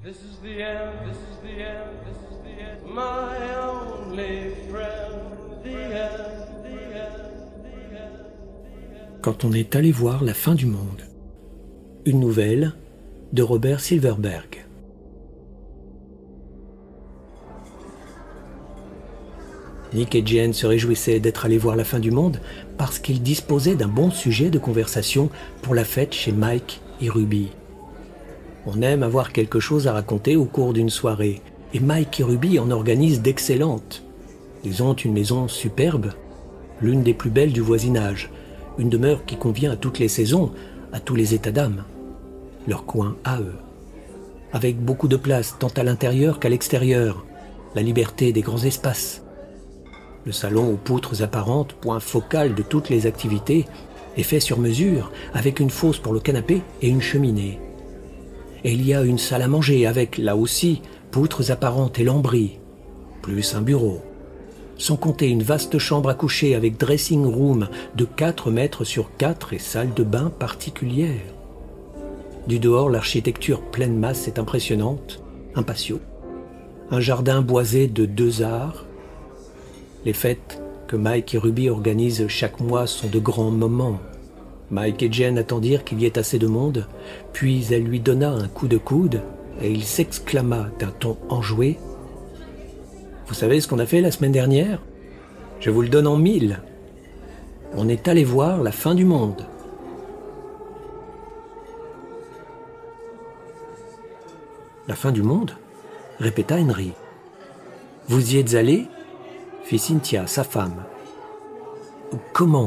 This is the end, this is the end, this is the end. My only friend, the end, the end, the end. Quand on est allé voir la fin du monde. Une nouvelle de Robert Silverberg. Nick et Jen se réjouissaient d'être allés voir la fin du monde parce qu'ils disposaient d'un bon sujet de conversation pour la fête chez Mike et Ruby. On aime avoir quelque chose à raconter au cours d'une soirée, et Mike et Ruby en organisent d'excellentes. Ils ont une maison superbe, l'une des plus belles du voisinage, une demeure qui convient à toutes les saisons, à tous les états d'âme. Leur coin à eux. Avec beaucoup de place tant à l'intérieur qu'à l'extérieur, la liberté des grands espaces. Le salon aux poutres apparentes, point focal de toutes les activités, est fait sur mesure, avec une fosse pour le canapé et une cheminée. Et il y a une salle à manger avec, là aussi, poutres apparentes et lambris, plus un bureau. Sans compter une vaste chambre à coucher avec dressing room de 4 mètres sur 4 et salle de bain particulière. Du dehors, l'architecture pleine masse est impressionnante, un patio, un jardin boisé de 2 arts. Les fêtes que Mike et Ruby organisent chaque mois sont de grands moments. Mike et Jen attendirent qu'il y ait assez de monde, puis elle lui donna un coup de coude et il s'exclama d'un ton enjoué. « Vous savez ce qu'on a fait la semaine dernière ? Je vous le donne en 1000. On est allé voir la fin du monde. » La fin du monde ? Répéta Henry. Vous y êtes allé ? Fit Cynthia, sa femme. Comment ?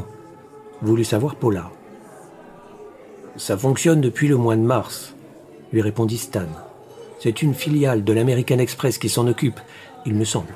Voulut savoir Paula. Ça fonctionne depuis le mois de mars, lui répondit Stan. C'est une filiale de l'American Express qui s'en occupe, il me semble.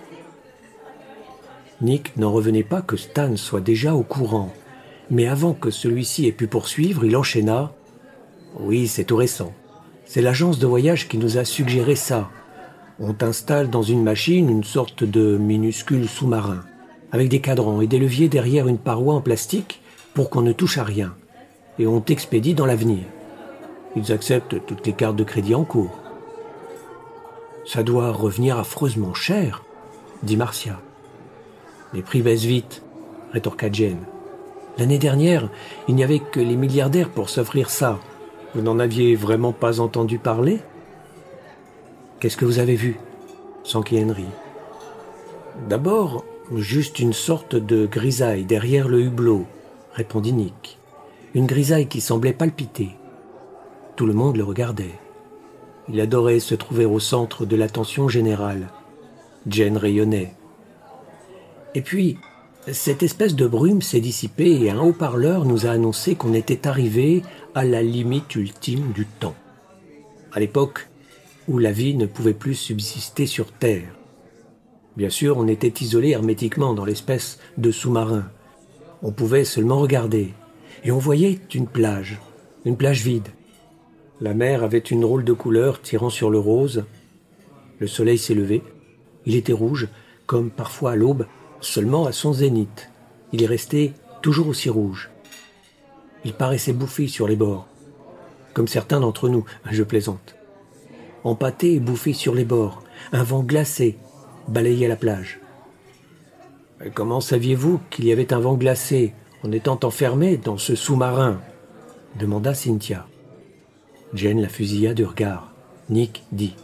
Nick n'en revenait pas que Stan soit déjà au courant, mais avant que celui-ci ait pu poursuivre, il enchaîna. Oui, c'est tout récent. C'est l'agence de voyage qui nous a suggéré ça. On t'installe dans une machine une sorte de minuscule sous-marin, avec des cadrans et des leviers derrière une paroi en plastique pour qu'on ne touche à rien. Et on t'expédie dans l'avenir. Ils acceptent toutes les cartes de crédit en cours. Ça doit revenir affreusement cher, dit Marcia. Les prix baissent vite, rétorqua Jen. L'année dernière, il n'y avait que les milliardaires pour s'offrir ça. Vous n'en aviez vraiment pas entendu parler ? Qu'est-ce que vous avez vu ? s'enquit Henry. D'abord, juste une sorte de grisaille derrière le hublot, répondit Nick. Une grisaille qui semblait palpiter. Tout le monde le regardait. Il adorait se trouver au centre de l'attention générale. Jen rayonnait. Et puis, cette espèce de brume s'est dissipée et un haut-parleur nous a annoncé qu'on était arrivé à la limite ultime du temps. À l'époque où la vie ne pouvait plus subsister sur Terre. Bien sûr, on était isolé hermétiquement dans l'espèce de sous-marin. On pouvait seulement regarder. Et on voyait une plage vide. La mer avait une drôle de couleur tirant sur le rose. Le soleil s'est levé. Il était rouge, comme parfois à l'aube, seulement à son zénith. Il est resté toujours aussi rouge. Il paraissait bouffi sur les bords, comme certains d'entre nous, je plaisante. Empâté et bouffé sur les bords, un vent glacé balayait la plage. « Comment saviez-vous qu'il y avait un vent glacé en étant enfermé dans ce sous-marin ?» demanda Cynthia. Jen la fusilla du regard. Nick dit.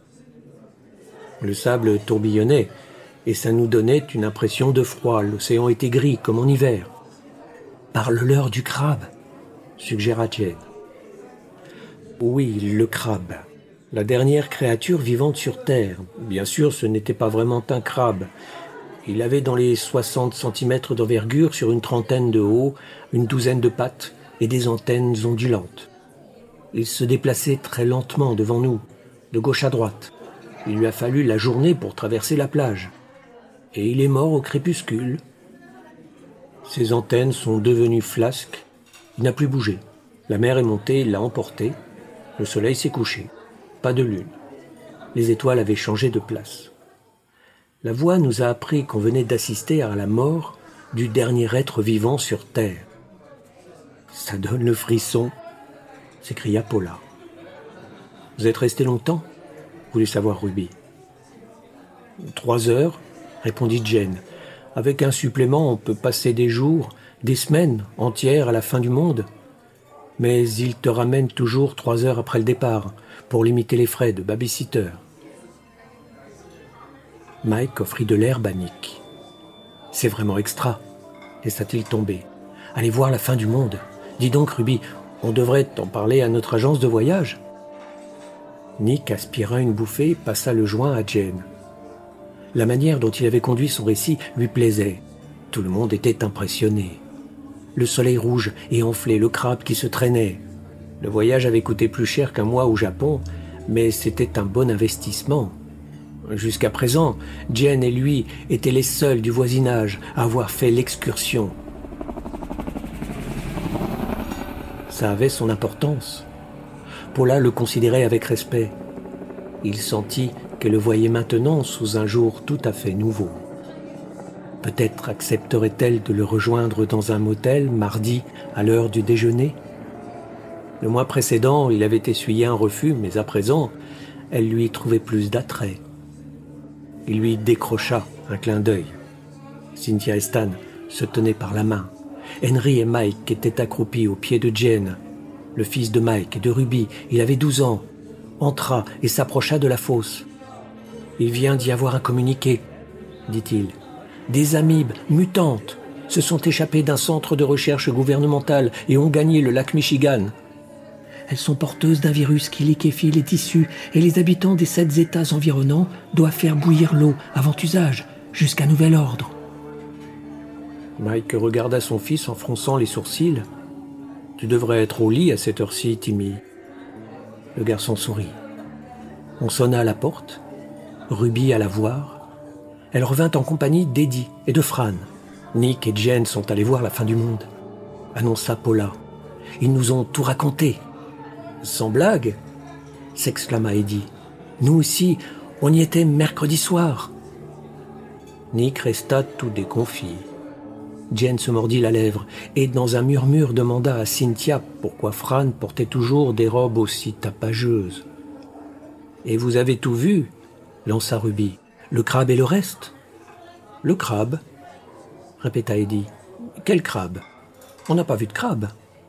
Le sable tourbillonnait et ça nous donnait une impression de froid. L'océan était gris comme en hiver. « Parle-leur du crabe » suggéra Jen. Oui, le crabe. La dernière créature vivante sur Terre. Bien sûr, ce n'était pas vraiment un crabe. Il avait dans les 60 cm d'envergure sur une trentaine de haut, une douzaine de pattes et des antennes ondulantes. Il se déplaçait très lentement devant nous, de gauche à droite. Il lui a fallu la journée pour traverser la plage. Et il est mort au crépuscule. Ses antennes sont devenues flasques. Il n'a plus bougé. La mer est montée, il l'a emporté. Le soleil s'est couché. Pas de lune. Les étoiles avaient changé de place. La voix nous a appris qu'on venait d'assister à la mort du dernier être vivant sur Terre. « Ça donne le frisson !» s'écria Paula. « Vous êtes resté longtemps ?» voulut savoir Ruby. 3 heures, répondit Jane. Avec un supplément, on peut passer des jours, des semaines entières à la fin du monde. Mais il te ramène toujours 3 heures après le départ, pour limiter les frais de babysitter. Mike offrit de l'herbe à Nick. C'est vraiment extra, laissa-t-il tomber. Allez voir la fin du monde. Dis donc, Ruby, on devrait en parler à notre agence de voyage. Nick aspira une bouffée et passa le joint à Jane. La manière dont il avait conduit son récit lui plaisait. Tout le monde était impressionné. Le soleil rouge et enflé, le crabe qui se traînait. Le voyage avait coûté plus cher qu'un mois au Japon, mais c'était un bon investissement. Jusqu'à présent, Jane et lui étaient les seuls du voisinage à avoir fait l'excursion. Ça avait son importance. Paula le considérait avec respect. Il sentit qu'elle le voyait maintenant sous un jour tout à fait nouveau. Peut-être accepterait-elle de le rejoindre dans un motel mardi à l'heure du déjeuner. Le mois précédent, il avait essuyé un refus, mais à présent, elle lui trouvait plus d'attrait. Il lui décrocha un clin d'œil. Cynthia et Stan se tenaient par la main. Henry et Mike étaient accroupis aux pieds de Jane. Le fils de Mike et de Ruby, il avait 12 ans, entra et s'approcha de la fosse. « Il vient d'y avoir un communiqué, dit-il. Des amibes mutantes se sont échappées d'un centre de recherche gouvernemental et ont gagné le lac Michigan. Elles sont porteuses d'un virus qui liquéfie les tissus et les habitants des 7 États environnants doivent faire bouillir l'eau avant usage, jusqu'à nouvel ordre. » Mike regarda son fils en fronçant les sourcils. « Tu devrais être au lit à cette heure-ci, Timmy. » Le garçon sourit. On sonna à la porte. Ruby alla voir. Elle revint en compagnie d'Eddie et de Fran. « Nick et Jane sont allés voir la fin du monde, » annonça Paula. « Ils nous ont tout raconté. » « Sans blague !» s'exclama Eddie. « Nous aussi, on y était mercredi soir. » Nick resta tout déconfit. Jane se mordit la lèvre et, dans un murmure, demanda à Cynthia pourquoi Fran portait toujours des robes aussi tapageuses. « Et vous avez tout vu ?» lança Ruby. « Le crabe et le reste ?»« Le crabe ?» répéta Eddie. « Quel crabe ? On n'a pas vu de crabe. »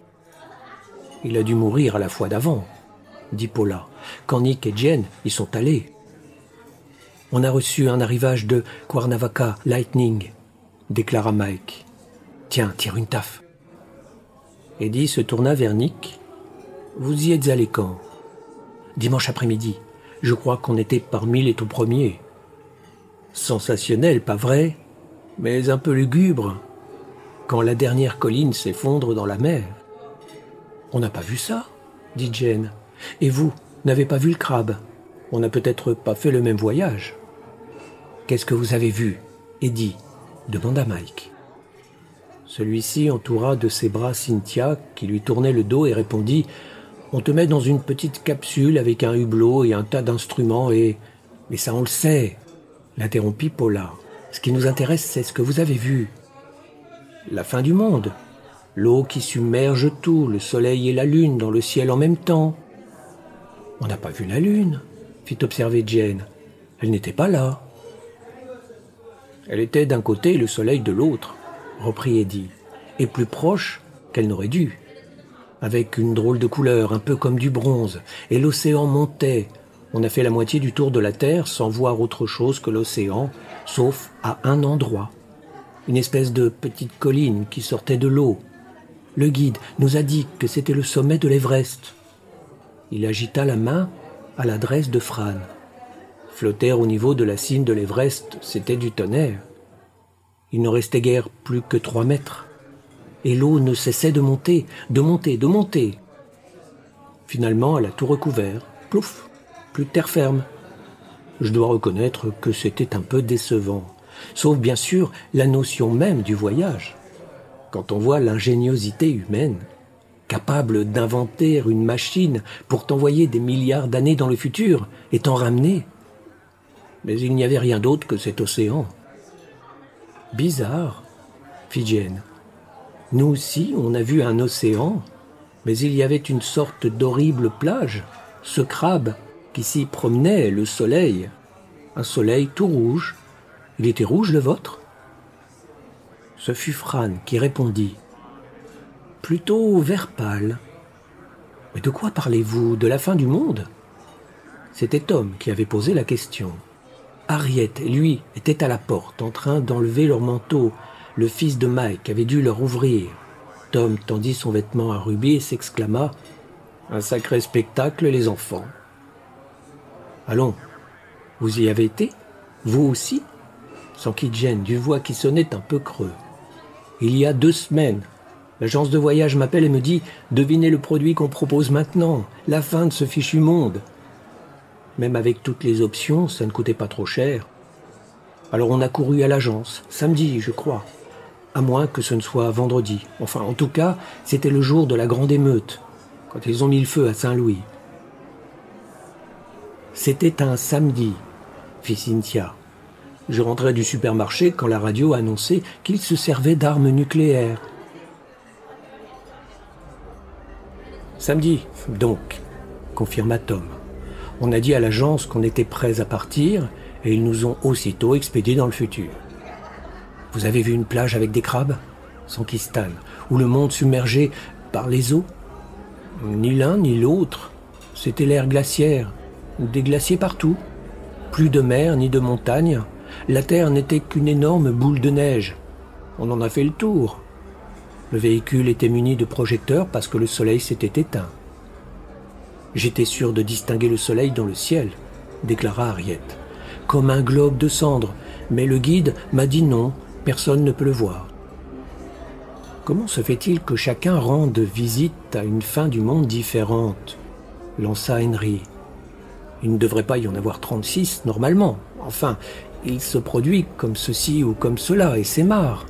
« Il a dû mourir à la fois d'avant, » dit Paula, « quand Nick et Jane y sont allés. »« On a reçu un arrivage de Cuernavaca Lightning, » déclara Mike. « Tiens, tire une taffe. » Eddie se tourna vers Nick. « Vous y êtes allé quand ?»« Dimanche après-midi. Je crois qu'on était parmi les tout premiers. »« Sensationnel, pas vrai ? Mais un peu lugubre, quand la dernière colline s'effondre dans la mer. » « On n'a pas vu ça, » dit Jane. « Et vous, n'avez pas vu le crabe ? On n'a peut-être pas fait le même voyage. »« Qu'est-ce que vous avez vu, Eddie ?» demanda Mike. Celui-ci entoura de ses bras Cynthia, qui lui tournait le dos, et répondit « On te met dans une petite capsule avec un hublot et un tas d'instruments et... »« Mais ça, on le sait !» l'interrompit Paula. « Ce qui nous intéresse, c'est ce que vous avez vu. »« La fin du monde. L'eau qui submerge tout, le soleil et la lune dans le ciel en même temps. »« On n'a pas vu la lune, » fit observer Jane. « Elle n'était pas là. »« Elle était d'un côté et le soleil de l'autre, » reprit Eddie, « et plus proche qu'elle n'aurait dû. Avec une drôle de couleur, un peu comme du bronze, et l'océan montait. On a fait la moitié du tour de la Terre sans voir autre chose que l'océan, sauf à un endroit. Une espèce de petite colline qui sortait de l'eau. Le guide nous a dit que c'était le sommet de l'Everest. » Il agita la main à l'adresse de Fran. Flotter au niveau de la cime de l'Everest, c'était du tonnerre. Il ne restait guère plus que 3 mètres. Et l'eau ne cessait de monter, de monter, de monter. Finalement, elle a tout recouvert. Plouf, plus de terre ferme. Je dois reconnaître que c'était un peu décevant. Sauf bien sûr la notion même du voyage. Quand on voit l'ingéniosité humaine, capable d'inventer une machine pour t'envoyer des milliards d'années dans le futur et t'en ramener. Mais il n'y avait rien d'autre que cet océan. « Bizarre, » fit Jane. « Nous aussi, on a vu un océan, mais il y avait une sorte d'horrible plage, ce crabe, qui s'y promenait le soleil. Un soleil tout rouge. Il était rouge le vôtre ? Ce fut Fran qui répondit. Plutôt vert pâle. Mais de quoi parlez-vous ? De la fin du monde ? C'était Tom qui avait posé la question. Harriet, lui, était à la porte, en train d'enlever leur manteau. Le fils de Mike avait dû leur ouvrir. Tom tendit son vêtement à Ruby et s'exclama « Un sacré spectacle, les enfants !»« Allons, vous y avez été ? Vous aussi ?» s'enquit Jane d'une voix qui sonnait un peu creux. « Il y a 2 semaines. L'agence de voyage m'appelle et me dit « Devinez le produit qu'on propose maintenant, la fin de ce fichu monde !» Même avec toutes les options, ça ne coûtait pas trop cher. Alors on a couru à l'agence, samedi, je crois. À moins que ce ne soit vendredi. Enfin, en tout cas, c'était le jour de la grande émeute, quand ils ont mis le feu à Saint-Louis. C'était un samedi, fit Cynthia. Je rentrais du supermarché quand la radio annonçait qu'il se servait d'armes nucléaires. Samedi, donc, confirma Tom. On a dit à l'agence qu'on était prêts à partir et ils nous ont aussitôt expédiés dans le futur. Vous avez vu une plage avec des crabes ? S'enquit Stan, où le monde submergé par les eaux ? Ni l'un ni l'autre. C'était l'ère glaciaire. Des glaciers partout. Plus de mer ni de montagne. La terre n'était qu'une énorme boule de neige. On en a fait le tour. Le véhicule était muni de projecteurs parce que le soleil s'était éteint. J'étais sûr de distinguer le soleil dans le ciel, déclara Harriet, comme un globe de cendres, mais le guide m'a dit non, personne ne peut le voir. Comment se fait-il que chacun rende visite à une fin du monde différente ? Lança Henry. Il ne devrait pas y en avoir 36, normalement. Enfin, il se produit comme ceci ou comme cela, et c'est marre.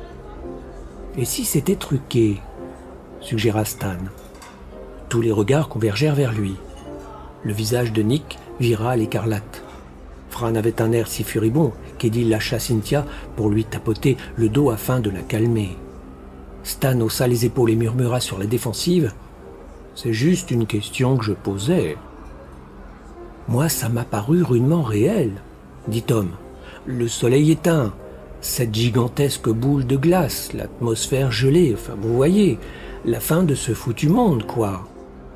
Et si c'était truqué ? Suggéra Stan. Tous les regards convergèrent vers lui. Le visage de Nick vira à l'écarlate. Fran avait un air si furibond qu'Eddie lâcha Cynthia pour lui tapoter le dos afin de la calmer. Stan haussa les épaules et murmura sur la défensive « C'est juste une question que je posais. »« Moi, ça m'a paru rudement réel, » dit Tom. « Le soleil éteint, cette gigantesque boule de glace, l'atmosphère gelée, enfin vous voyez, la fin de ce foutu monde, quoi. »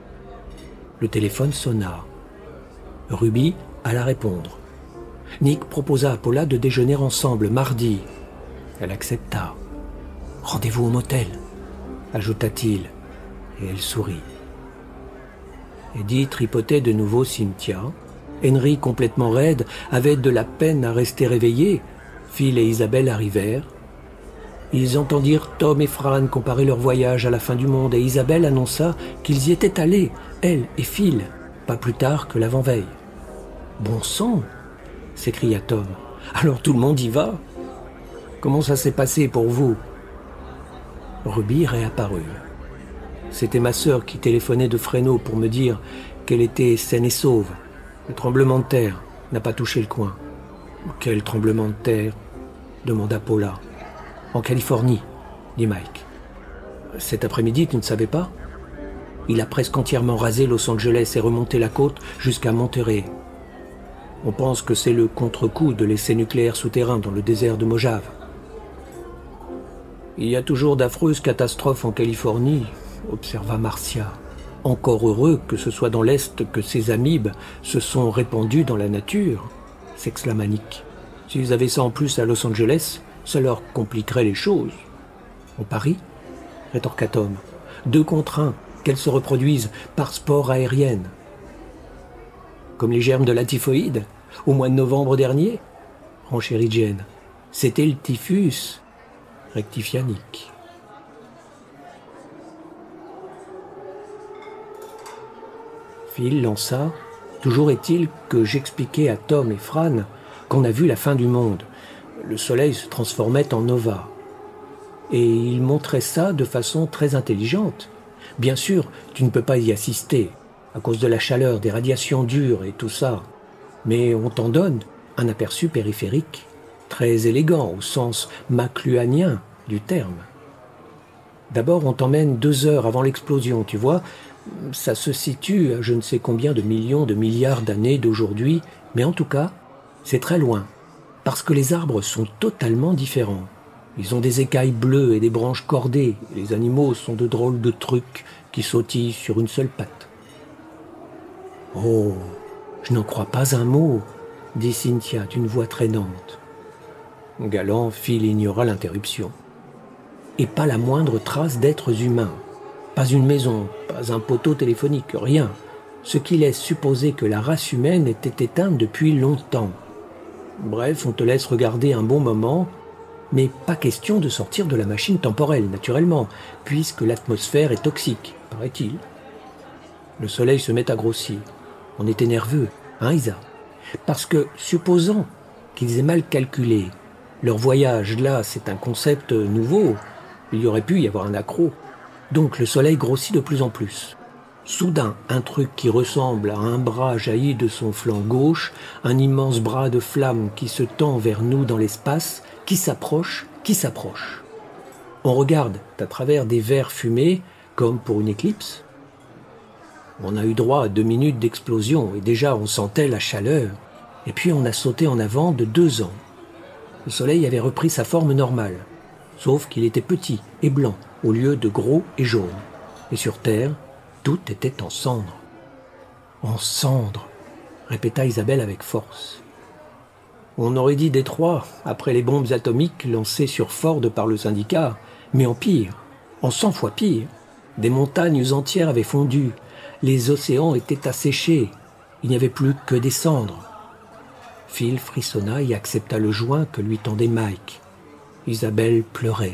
Le téléphone sonna. Ruby alla répondre. Nick proposa à Paula de déjeuner ensemble mardi. Elle accepta. « Rendez-vous au motel », ajouta-t-il, et elle sourit. Eddie tripotait de nouveau Cynthia. Henry, complètement raide, avait de la peine à rester réveillé. Phil et Isabelle arrivèrent. Ils entendirent Tom et Fran comparer leur voyage à la fin du monde et Isabelle annonça qu'ils y étaient allés, elle et Phil, pas plus tard que l'avant-veille. « Bon sang !» s'écria Tom. « Alors tout le monde y va ? Comment ça s'est passé pour vous ?» Ruby réapparut. C'était ma sœur qui téléphonait de Fresno pour me dire qu'elle était saine et sauve. Le tremblement de terre n'a pas touché le coin. « Quel tremblement de terre ?» demanda Paula. « En Californie, » dit Mike. « Cet après-midi, tu ne savais pas ? Il a presque entièrement rasé Los Angeles et remonté la côte jusqu'à Monterey. On pense que c'est le contre-coup de l'essai nucléaire souterrain dans le désert de Mojave. Il y a toujours d'affreuses catastrophes en Californie, observa Marcia. Encore heureux que ce soit dans l'Est que ces amibes se sont répandues dans la nature, s'exclama Nick. S'ils avaient ça en plus à Los Angeles, ça leur compliquerait les choses. On parie ? Rétorqua Tom. 2 contre 1, qu'elles se reproduisent par sport aérienne. Comme les germes de la typhoïde, au mois de novembre dernier, renchérit Jane. C'était le typhus, rectifia Nick. Phil lança. Toujours est-il que j'expliquais à Tom et Fran qu'on a vu la fin du monde. Le soleil se transformait en nova. Et il montrait ça de façon très intelligente. Bien sûr, tu ne peux pas y assister, à cause de la chaleur, des radiations dures et tout ça. Mais on t'en donne un aperçu périphérique, très élégant au sens macluhanien du terme. D'abord, on t'emmène 2 heures avant l'explosion, tu vois, Ça se situe à je ne sais combien de millions de milliards d'années d'aujourd'hui, mais en tout cas, c'est très loin, parce que les arbres sont totalement différents. Ils ont des écailles bleues et des branches cordées, et les animaux sont de drôles de trucs qui sautillent sur une seule patte. « Oh, je n'en crois pas un mot », dit Cynthia d'une voix traînante. Galant, Phil ignora l'interruption. Et pas la moindre trace d'êtres humains. Pas une maison, pas un poteau téléphonique, rien. Ce qui laisse supposer que la race humaine était éteinte depuis longtemps. Bref, on te laisse regarder un bon moment, mais pas question de sortir de la machine temporelle, naturellement, puisque l'atmosphère est toxique, paraît-il. Le soleil se met à grossir. On était nerveux, hein Isa? Parce que, supposons qu'ils aient mal calculé, leur voyage là, c'est un concept nouveau, il y aurait pu y avoir un accroc. Donc le soleil grossit de plus en plus. Soudain, un truc qui ressemble à un bras jaillit de son flanc gauche, un immense bras de flamme qui se tend vers nous dans l'espace, qui s'approche. On regarde à travers des verres fumés, comme pour une éclipse. On a eu droit à 2 minutes d'explosion, et déjà on sentait la chaleur. Et puis on a sauté en avant de 2 ans. Le soleil avait repris sa forme normale, sauf qu'il était petit et blanc, au lieu de gros et jaune. Et sur Terre, tout était en cendres. « En cendres !» répéta Isabelle avec force. On aurait dit Détroit, après les bombes atomiques lancées sur Ford par le syndicat, mais en pire, en 100 fois pire. Des montagnes entières avaient fondu, les océans étaient asséchés, il n'y avait plus que des cendres. Phil frissonna et accepta le joint que lui tendait Mike. Isabelle pleurait.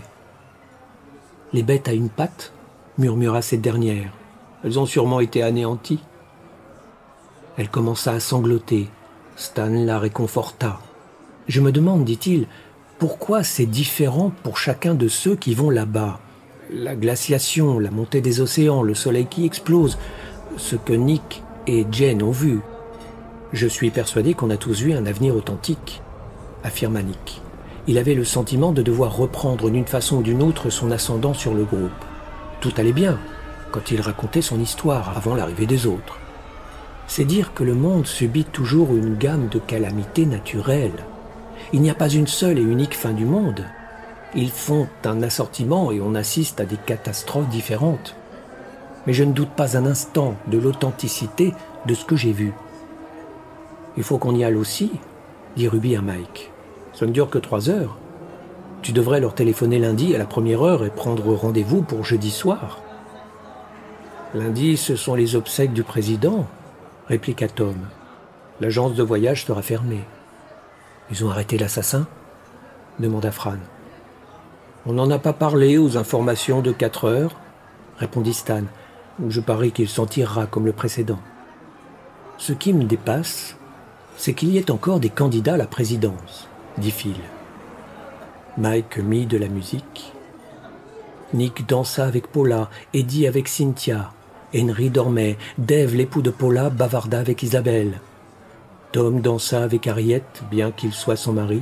« Les bêtes à une patte ?» murmura cette dernière. « Elles ont sûrement été anéanties. » Elle commença à sangloter. Stan la réconforta. « Je me demande, dit-il, pourquoi c'est différent pour chacun de ceux qui vont là-bas. La glaciation, la montée des océans, le soleil qui explose, ce que Nick et Jen ont vu. Je suis persuadé qu'on a tous vu un avenir authentique, affirma Nick. Il avait le sentiment de devoir reprendre d'une façon ou d'une autre son ascendant sur le groupe. Tout allait bien quand il racontait son histoire avant l'arrivée des autres. C'est dire que le monde subit toujours une gamme de calamités naturelles. Il n'y a pas une seule et unique fin du monde. Ils font un assortiment et on assiste à des catastrophes différentes. Mais je ne doute pas un instant de l'authenticité de ce que j'ai vu. « Il faut qu'on y aille aussi », dit Ruby à Mike. « Ça ne dure que 3 heures. Tu devrais leur téléphoner lundi à la première heure et prendre rendez-vous pour jeudi soir. »« Lundi, ce sont les obsèques du président, » répliqua Tom. « L'agence de voyage sera fermée. »« Ils ont arrêté l'assassin ?» demanda Fran. « On n'en a pas parlé aux informations de 4 heures, » répondit Stan. « Je parie qu'il s'en tirera comme le précédent. » « Ce qui me dépasse, c'est qu'il y ait encore des candidats à la présidence, » dit Phil. Mike mit de la musique. Nick dansa avec Paula, Eddie avec Cynthia. Henry dormait, Dave, l'époux de Paula, bavarda avec Isabelle. Tom dansa avec Harriet, bien qu'il soit son mari.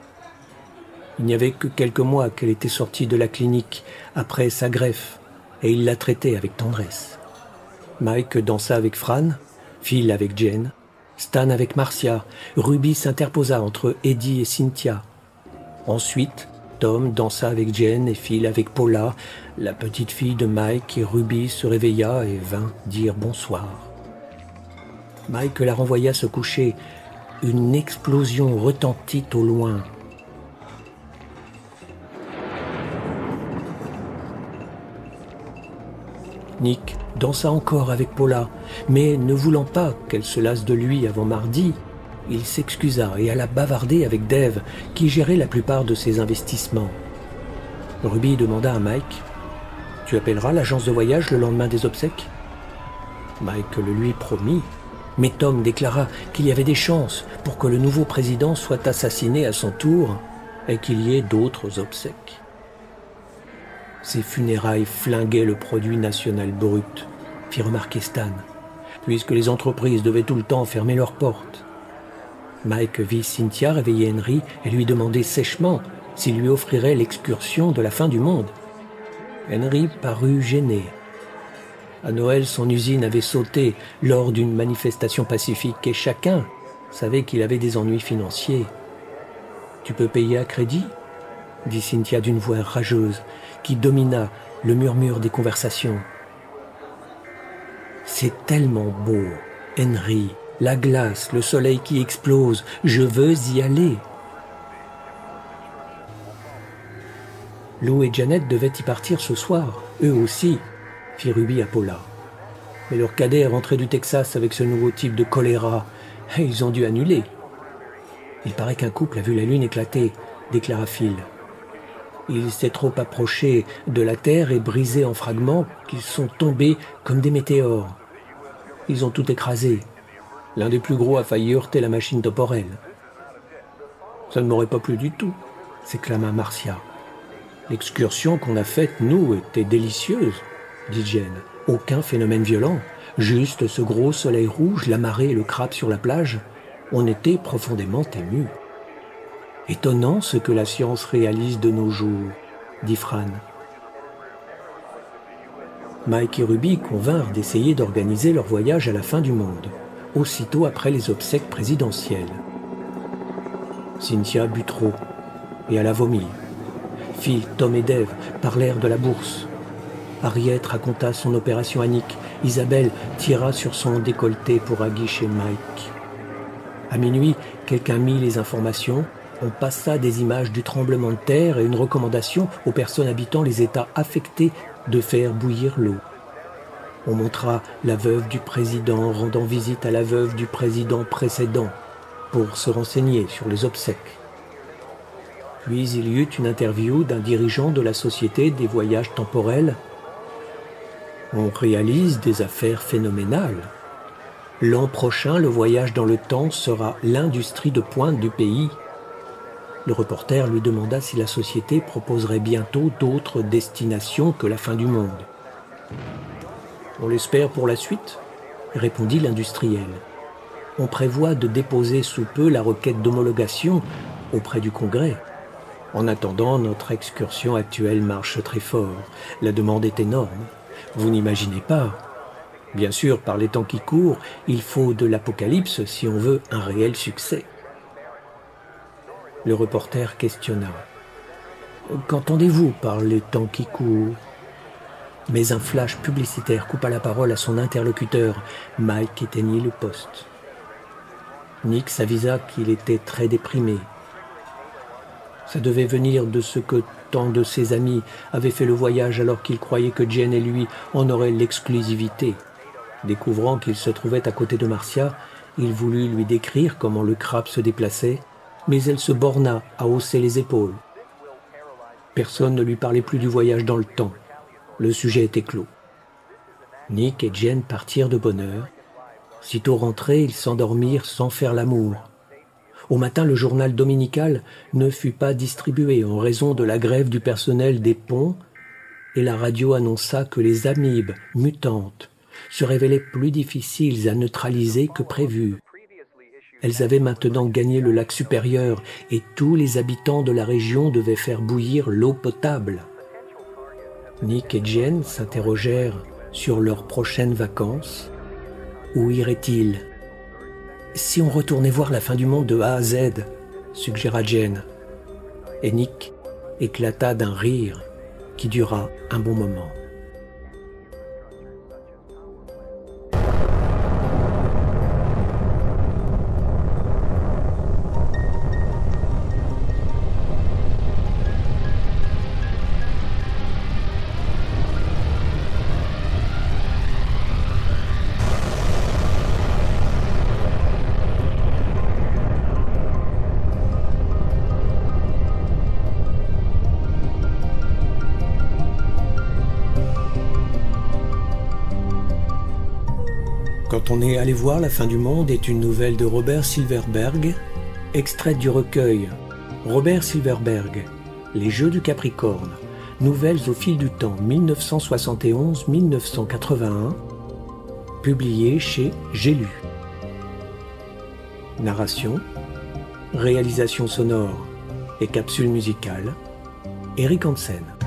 Il n'y avait que quelques mois qu'elle était sortie de la clinique après sa greffe, et il la traitait avec tendresse. Mike dansa avec Fran, Phil avec Jen, Stan avec Marcia, Ruby s'interposa entre Eddie et Cynthia. Ensuite, Tom dansa avec Jen et Phil avec Paula. La petite fille de Mike et Ruby se réveilla et vint dire bonsoir. Mike la renvoya se coucher. Une explosion retentit au loin. Nick dansa encore avec Paula, mais ne voulant pas qu'elle se lasse de lui avant mardi, il s'excusa et alla bavarder avec Dave, qui gérait la plupart de ses investissements. Ruby demanda à Mike « Tu appelleras l'agence de voyage le lendemain des obsèques ?» Mike le lui promit, mais Tom déclara qu'il y avait des chances pour que le nouveau président soit assassiné à son tour et qu'il y ait d'autres obsèques. Ces funérailles flinguaient le produit national brut, fit remarquer Stan, puisque les entreprises devaient tout le temps fermer leurs portes. Mike vit Cynthia réveiller Henry et lui demander sèchement s'il lui offrirait l'excursion de la fin du monde. Henry parut gêné. À Noël, son usine avait sauté lors d'une manifestation pacifique et chacun savait qu'il avait des ennuis financiers. « Tu peux payer à crédit ?» dit Cynthia d'une voix rageuse qui domina le murmure des conversations. « C'est tellement beau, Henry, la glace, le soleil qui explose, je veux y aller. » Lou et Janet devaient y partir ce soir, eux aussi, fit Ruby à Paula. Mais leur cadet est rentré du Texas avec ce nouveau type de choléra, et ils ont dû annuler. Il paraît qu'un couple a vu la lune éclater, déclara Phil. Il s'est trop approché de la Terre et brisé en fragments qu'ils sont tombés comme des météores. Ils ont tout écrasé. L'un des plus gros a failli heurter la machine temporelle. Ça ne m'aurait pas plu du tout, s'exclama Marcia. L'excursion qu'on a faite, nous, était délicieuse, dit Jen. Aucun phénomène violent, juste ce gros soleil rouge, la marée et le crabe sur la plage. On était profondément émus. Étonnant ce que la science réalise de nos jours, dit Fran. Mike et Ruby convinrent d'essayer d'organiser leur voyage à la fin du monde, aussitôt après les obsèques présidentielles. Cynthia but trop, et alla vomir. Phil, Tom et Dave parlèrent de la bourse. Harriet raconta son opération à Nick. Isabelle tira sur son décolleté pour aguicher Mike. À minuit, quelqu'un mit les informations. On passa des images du tremblement de terre et une recommandation aux personnes habitant les États affectés de faire bouillir l'eau. On montra la veuve du président rendant visite à la veuve du président précédent pour se renseigner sur les obsèques. Puis il y eut une interview d'un dirigeant de la Société des voyages temporels. On réalise des affaires phénoménales. L'an prochain, le voyage dans le temps sera l'industrie de pointe du pays. Le reporter lui demanda si la société proposerait bientôt d'autres destinations que la fin du monde. « On l'espère pour la suite », répondit l'industriel. « On prévoit de déposer sous peu la requête d'homologation auprès du Congrès. En attendant, notre excursion actuelle marche très fort. La demande est énorme. Vous n'imaginez pas. Bien sûr, par les temps qui courent, il faut de l'apocalypse si on veut un réel succès. » Le reporter questionna. « Qu'entendez-vous par les temps qui courent ?» Mais un flash publicitaire coupa la parole à son interlocuteur. Mike éteignit le poste. Nick s'avisa qu'il était très déprimé. Ça devait venir de ce que tant de ses amis avaient fait le voyage alors qu'il croyait que Jen et lui en auraient l'exclusivité. Découvrant qu'il se trouvait à côté de Marcia, il voulut lui décrire comment le crabe se déplaçait, mais elle se borna à hausser les épaules. Personne ne lui parlait plus du voyage dans le temps. Le sujet était clos. Nick et Jen partirent de bonne heure. Sitôt rentrés, ils s'endormirent sans faire l'amour. Au matin, le journal dominical ne fut pas distribué en raison de la grève du personnel des ponts et la radio annonça que les amibes mutantes se révélaient plus difficiles à neutraliser que prévu. Elles avaient maintenant gagné le lac supérieur et tous les habitants de la région devaient faire bouillir l'eau potable. Nick et Jen s'interrogèrent sur leurs prochaines vacances. Où iraient-ils ? Si on retournait voir la fin du monde de A à Z, suggéra Jen. Et Nick éclata d'un rire qui dura un bon moment. Quand on est allé voir la fin du monde est une nouvelle de Robert Silverberg, extraite du recueil Robert Silverberg, Les Jeux du Capricorne, nouvelles au fil du temps 1971-1981, publié chez J'ai lu. Narration, réalisation sonore et capsule musicale, Eric Hansen.